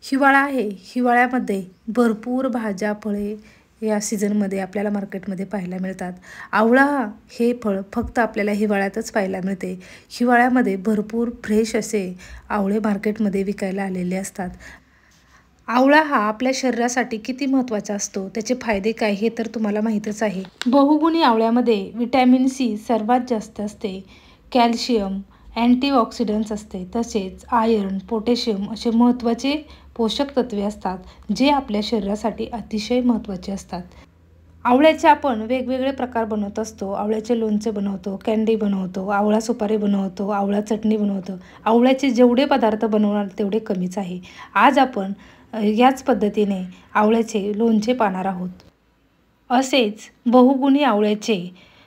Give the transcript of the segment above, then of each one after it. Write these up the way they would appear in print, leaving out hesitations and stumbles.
हिवाळा आहे. हिवाळ्यामध्ये भरपूर भाज्या, फळे या सीझनमध्ये आपल्याला मार्केटमध्ये पाहायला मिळतात. आवळा हे फळ फक्त आपल्याला हिवाळ्यातच पाहायला मिळते. हिवाळ्यामध्ये भरपूर फ्रेश असे आवळे मार्केटमध्ये विकायला आलेले असतात. आवळा हा आपल्या शरीरासाठी किती महत्त्वाचा असतो, त्याचे फायदे काय हे तर तुम्हाला माहीतच आहे. बहुगुणी आवळ्यामध्ये व्हिटॅमिन सी सर्वात जास्त असते. कॅल्शियम, अँटीऑक्सिडंट्स असते, तसेच आयर्न, पोटॅशियम असे महत्त्वाचे पोषक तत्वे असतात, जे आपल्या शरीरासाठी अतिशय महत्त्वाचे असतात. आवळ्याचे आपण वेगवेगळे प्रकार बनवत असतो. आवळ्याचे लोणचे बनवतो, कँडी बनवतो, आवळा सुपारी बनवतो, आवळा चटणी बनवतो. आवळ्याचे जेवढे पदार्थ बनवणार तेवढे कमीच आहे. आज आपण याच पद्धतीने आवळ्याचे लोणचे पाहणार आहोत. असेच बहुगुणी आवळ्याचे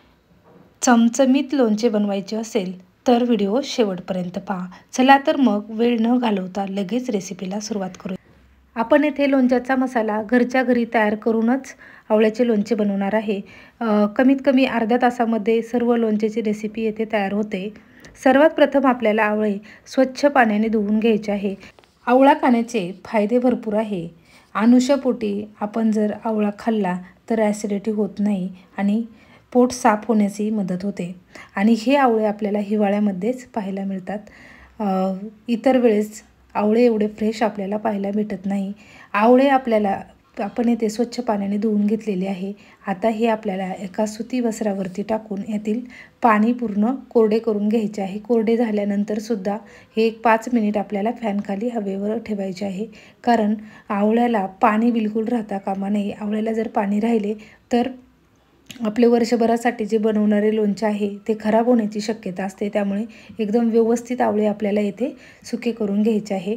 चमचमीत लोणचे बनवायचे असेल तर व्हिडिओ शेवटपर्यंत पहा. चला तर मग वेळ न घालवता लगेच रेसिपीला सुरुवात करूया. आपण येथे लोणच्याचा मसाला घरच्या घरी तयार करूनच आवळ्याचे लोणचे बनवणार आहे. कमीत कमी अर्ध्या तासामध्ये सर्व लोणच्याची रेसिपी येथे तयार होते. सर्वात प्रथम आपल्याला आवळे स्वच्छ पाण्याने धुवून घ्यायचे आहे. आवळा खाण्याचे फायदे भरपूर आहे. अनुषपोटी आपण जर आवळा खाल्ला तर ॲसिडिटी होत नाही आणि पोट साफ होण्याची मदत होते. आणि हे आवळे आपल्याला हिवाळ्यामध्येच पाहायला मिळतात. इतर वेळेस आवळे एवढे फ्रेश आपल्याला पाहायला भेटत नाही. आवळे आपण येथे स्वच्छ पाण्याने धुवून घेतलेले आहे. आता हे आपल्याला एका सुती वस्त्रावरती टाकून यातील पाणी पूर्ण कोरडे करून घ्यायचे आहे. कोरडे झाल्यानंतर सुद्धा हे एक 5 मिनिट आपल्याला फॅनखाली हवेवर ठेवायचे आहे. कारण आवळ्याला पाणी बिलकुल राहता कामा नये. आवळ्याला जर पाणी राहिले तर आपले वर्षभरासाठी जे बनवणारे लोणचे आहे ते खराब होण्याची शक्यता असते. त्यामुळे एकदम व्यवस्थित आवळे आपल्याला येथे सुके करून घ्यायचे आहे.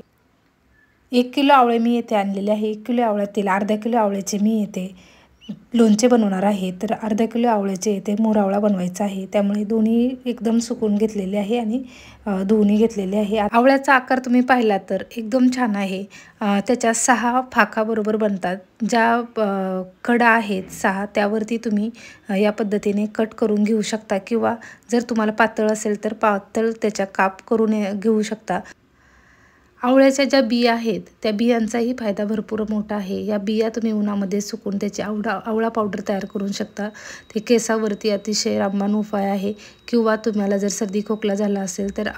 1 किलो आवळे मी येथे आणलेले आहे. 1 किलो आवळ्यातील अर्धा किलो आवळ्याचे मी येथे लोणचे बनवणार आहे. तर अर्धा किलो आवळ्याचे येथे मोरावळा बनवायचा आहे. त्यामुळे दोन्ही एकदम सुकून घेतलेले आहे आणि धुवून घेतलेले आहे. आवळ्याचा आकार तुम्ही पाहिला तर एकदम छान आहे. त्याच्या 6 फाका बरोबर बनतात. ज्या कडा आहेत 6 त्यावरती तुम्ही या पद्धतीने कट करून घेऊ शकता, किंवा जर तुम्हाला पातळ असेल तर पातळ त्याच्या काप करून घेऊ शकता. आवळ्याच्या ज्या बिया आहेत त्या बियांचाही फायदा भरपूर मोठा आहे. या बिया तुम्ही उन्हामध्ये सुकून त्याची आवळा पावडर तयार करू शकता. ते केसावरती अतिशय रामबाण उपाय आहे. किंवा तुम्हाला जर सर्दी खोकला झाला असेल तर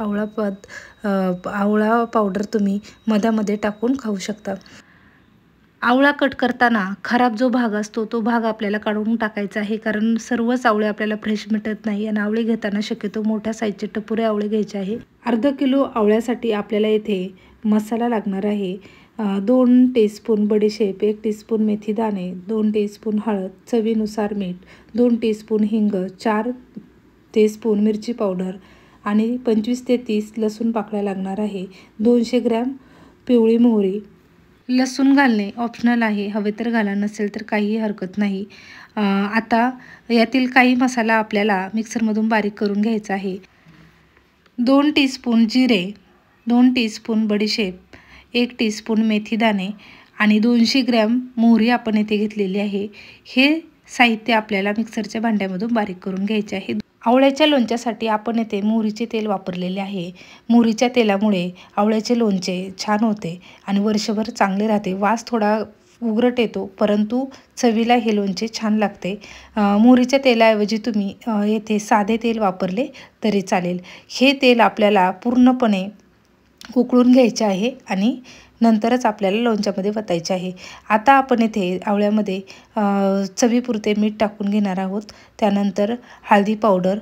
आवळा पावडर तुम्ही मधामध्ये टाकून खाऊ शकता. आवळा कट करताना खराब जो भाग असतो तो भाग आपल्याला काढून टाकायचा आहे. कारण सर्वच आवळे आपल्याला फ्रेश मिळत नाही आणि आवळे घेताना शक्यतो मोठ्या साईजचे टपुरे आवळे घ्यायचे आहे. अर्धा किलो आवळ्यासाठी आपल्याला येथे मसाला लागणार आहे. 2 टीस्पून बडीशेप, 1 टीस्पून मेथीदाणे, 2 टीस्पून हळद, चवीनुसार मीठ, 2 टीस्पून हिंग, 4 टीस्पून मिरची पावडर आणि 25 ते 30 लसूण पाकळ्या लागणार आहे. 200 ग्रॅम पिवळी मोहरी. लसूण घालणे ऑप्शनल आहे. हवे तर घाला, नसेल तर काहीही हरकत नाही. आता यातील काही मसाला आपल्याला मिक्सरमधून बारीक करून घ्यायचा आहे. 2 टीस्पून जिरे, 2 टीस्पून बडीशेप, 1 टीस्पून मेथीदाणे आणि 200 ग्रॅम मोहरी आपण येथे घेतलेली आहे. हे साहित्य आपल्याला मिक्सरच्या भांड्यामधून बारीक करून घ्यायचे आहे. आवळ्याच्या लोणच्यासाठी आपण येथे मोहरीचे तेल वापरलेले आहे. मोहरीच्या तेलामुळे आवळ्याचे लोणचे छान होते आणि वर्षभर चांगले राहते. वास थोडा उग्रट येतो, परंतु चवीला हे लोणचे छान लागते. मोहरीच्या तेलाऐवजी तुम्ही येथे साधे तेल वापरले तरी चालेल. हे तेल आपल्याला पूर्णपणे उकळून घ्यायचे आहे आणि नंतरच आपल्याला लोणच्यामध्ये वतायचे आहे. आता आपण येथे आवळ्यामध्ये चवीपुरते मीठ टाकून घेणार आहोत. त्यानंतर हळदी पावडर,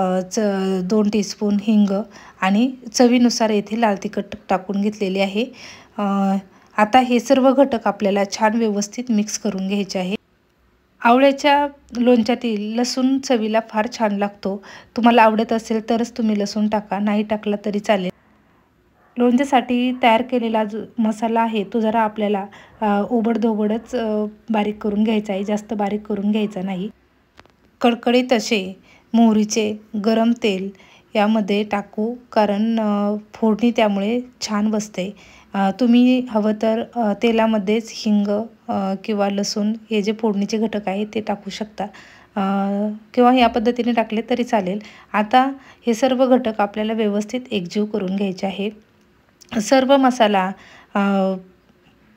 2 टीस्पून हिंग आणि चवीनुसार येथे लाल तिखट टाकून घेतलेले आहे. आता हे सर्व घटक आपल्याला छान व्यवस्थित मिक्स करून घ्यायचे आहे. आवळ्याच्या लोणच्यातील लसूण चवीला फार छान लागतो. तुम्हाला आवडत असेल तरच तुम्ही लसूण टाका, नाही टाकला तरी चालेल. लोणच्यासाठी तयार केलेला जो मसाला आहे तो जरा आपल्याला ओबडधोबडच बारीक करून घ्यायचा आहे, जास्त बारीक करून घ्यायचा नाही. कडकडीत असे मोहरीचे गरम तेल यामध्ये टाकू, कारण फोडणी त्यामुळे छान बसते. तुम्ही हवं तर तेलामध्येच हिंग किंवा लसूण हे जे फोडणीचे घटक आहेत ते टाकू शकता, किंवा या पद्धतीने टाकले तरी चालेल. आता हे सर्व घटक आपल्याला व्यवस्थित एकजीव करून घ्यायचे आहे. सर्व मसाला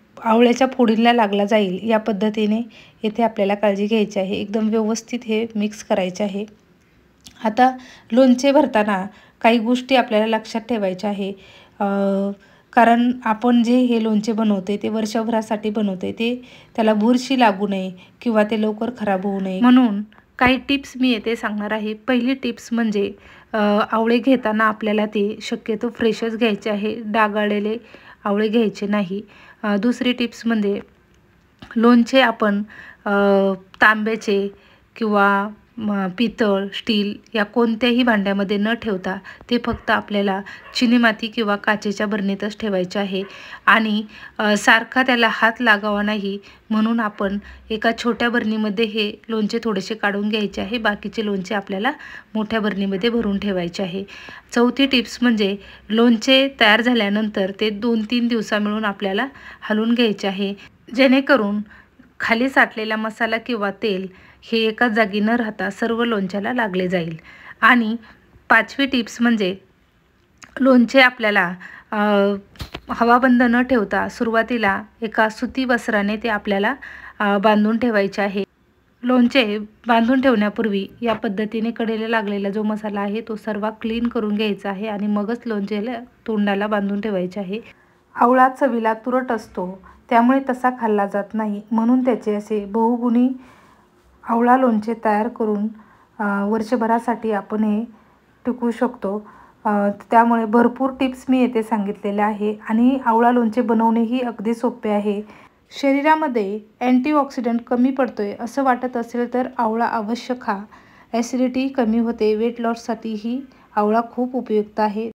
आवळ्याच्या फोडीला लागला जाईल या पद्धतीने येथे आपल्याला काळजी घ्यायची आहे. एकदम व्यवस्थित हे मिक्स करायचे आहे. आता लोणचे भरताना काही गोष्टी आपल्याला लक्षात ठेवायच्या आहे. कारण आपण जे हे लोणचे बनवते ते वर्षभरासाठी बनवते, ते त्याला बुरशी लागू नये किंवा ते लवकर खराब होऊ नये म्हणून काही टिप्स मी येथे सांगणार आहे. पहिली टिप्स म्हणजे आवळे घेताना आपल्याला ते शक्यतो फ्रेशच घ्यायचे आहे, डागाळलेले आवळे घ्यायचे नाही. दुसरी टिप्स म्हणजे लोणचे आपण तांब्याचे किंवा पितळ, स्टील या कोणत्याही भांड्यामध्ये न ठेवता ते फक्त आपल्याला चिनीमाती किंवा काचेच्या बरणीतच ठेवायचे आहे. आणि सारखा त्याला हात लागावा नाही म्हणून आपण एका छोट्या बरणीमध्ये हे लोणचे थोडेसे काढून घ्यायचे आहे. बाकीचे लोणचे आपल्याला मोठ्या बरणीमध्ये भरून ठेवायचे आहे. चौथी टिप्स म्हणजे लोणचे तयार झाल्यानंतर ते 2-3 दिवसा मिळून आपल्याला हलवून घ्यायचे आहे, जेणेकरून खाली साठलेला मसाला किंवा तेल हे एकाच जागी न राहता सर्व लोणच्याला लागले जाईल. आणि पाचवी टिप्स म्हणजे लोणचे आपल्याला हवाबंद न ठेवता सुरुवातीला एका सुती वस्त्राने ते आपल्याला बांधून ठेवायचे आहे. लोणचे बांधून ठेवण्यापूर्वी या पद्धतीने कडेला लागलेला जो मसाला आहे तो सर्व क्लीन करून घ्यायचा आहे आणि मगच लोणचेला तोंडाला बांधून ठेवायचे आहे. आवळा चवीला तुरट असतो, त्यामुळे तसा खाल्ला जात नाही, म्हणून त्याचे असे बहुगुणी आवळा लोणचे तयार करून वर्षभरासाठी आपण हे टिकवू शकतो. त्यामुळे भरपूर टिप्स मी येथे सांगितलेल्या आहे आणि आवळा लोणचे बनवणेही अगदी सोपे आहे. शरीरामध्ये अँटीऑक्सिडंट कमी पडतोय असं वाटत असेल तर आवळा अवश्य खा. ॲसिडिटी कमी होते. वेट लॉससाठीही आवळा खूप उपयुक्त आहे.